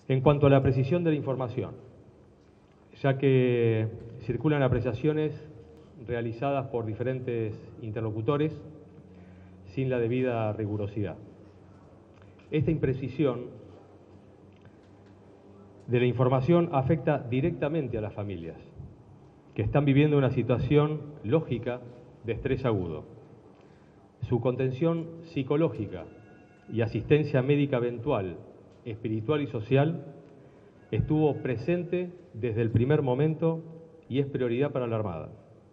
En cuanto a la precisión de la información, ya que circulan apreciaciones realizadas por diferentes interlocutores sin la debida rigurosidad. Esta imprecisión de la información afecta directamente a las familias, que están viviendo una situación lógica de estrés agudo. Su contención psicológica y asistencia médica eventual, espiritual y social estuvo presente desde el primer momento y es prioridad para la Armada.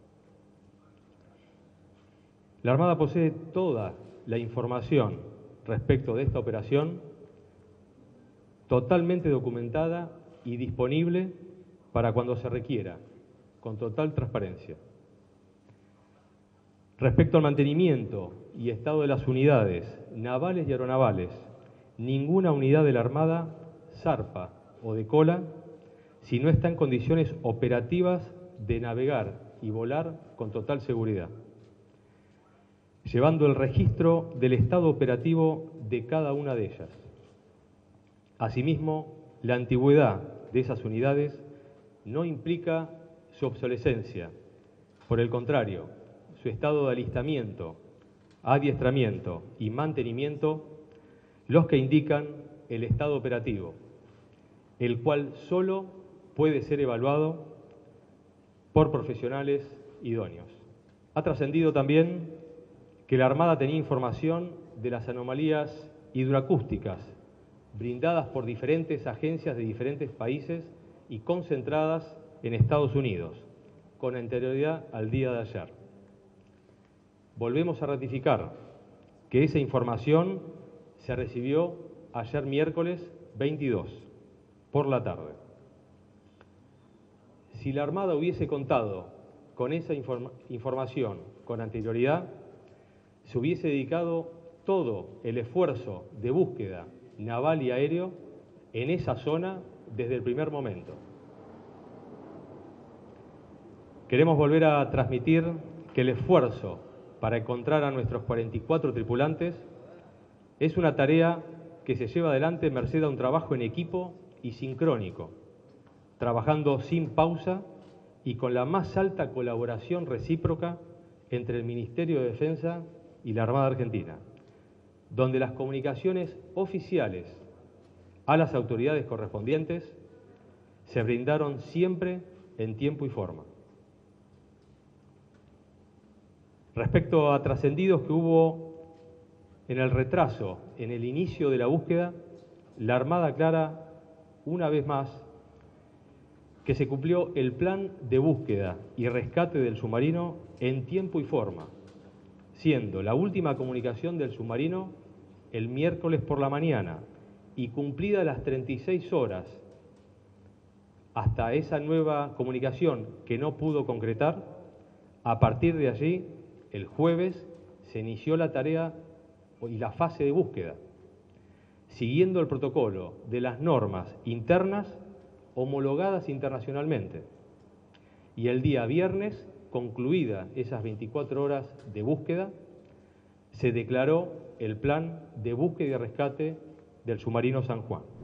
La Armada posee toda la información respecto de esta operación totalmente documentada y disponible para cuando se requiera, con total transparencia. Respecto al mantenimiento y estado de las unidades navales y aeronavales, ninguna unidad de la Armada zarpa o decola si no está en condiciones operativas de navegar y volar con total seguridad, llevando el registro del estado operativo de cada una de ellas. Asimismo, la antigüedad de esas unidades no implica su obsolescencia. Por el contrario, su estado de alistamiento, adiestramiento y mantenimiento, los que indican el estado operativo, el cual solo puede ser evaluado por profesionales idóneos. Ha trascendido también que la Armada tenía información de las anomalías hidroacústicas brindadas por diferentes agencias de diferentes países y concentradas en Estados Unidos, con anterioridad al día de ayer. Volvemos a ratificar que esa información se recibió ayer miércoles 22, por la tarde. Si la Armada hubiese contado con esa información con anterioridad, se hubiese dedicado todo el esfuerzo de búsqueda naval y aéreo en esa zona desde el primer momento. Queremos volver a transmitir que el esfuerzo para encontrar a nuestros 44 tripulantes es una tarea que se lleva adelante merced a un trabajo en equipo y sincrónico, trabajando sin pausa y con la más alta colaboración recíproca entre el Ministerio de Defensa y la Armada Argentina, donde las comunicaciones oficiales a las autoridades correspondientes se brindaron siempre en tiempo y forma. Respecto a trascendidos que hubo en el retraso en el inicio de la búsqueda, la Armada aclara una vez más que se cumplió el plan de búsqueda y rescate del submarino en tiempo y forma, siendo la última comunicación del submarino el miércoles por la mañana y cumplidas las 36 horas hasta esa nueva comunicación que no pudo concretar. A partir de allí, el jueves, se inició la tarea y la fase de búsqueda, siguiendo el protocolo de las normas internas homologadas internacionalmente. Y el día viernes, concluida esas 24 horas de búsqueda, se declaró el plan de búsqueda y rescate del submarino San Juan.